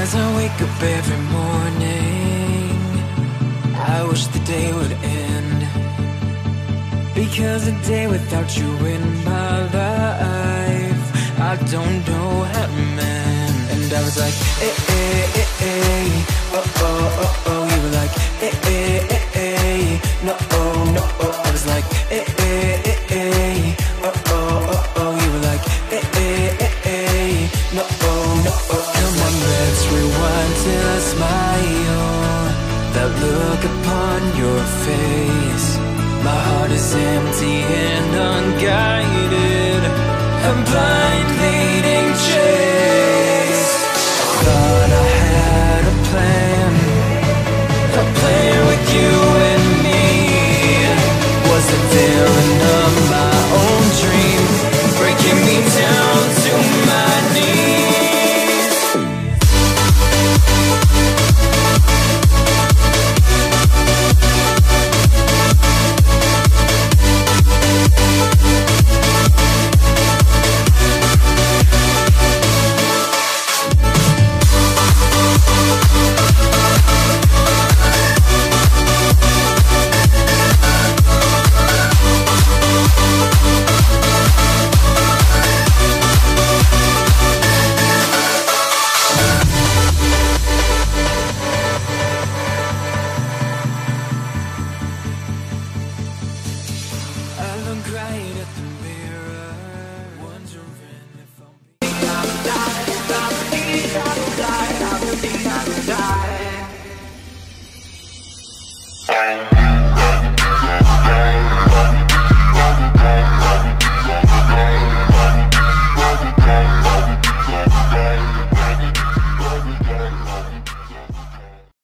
As I wake up every morning, I wish the day would end, because a day without you in my life, I don't know how to mend. And I was like, eh, eh, eh, eh, oh, oh, oh, oh. You were like, eh, eh, eh, eh, no, oh, no, oh. I was like, eh, eh, eh, eh, oh, oh, oh, oh. You were like, eh, eh, eh, eh, no, oh, no, oh. Come on, let's rewind till I smile, that look upon your face. My heart is empty and unguided.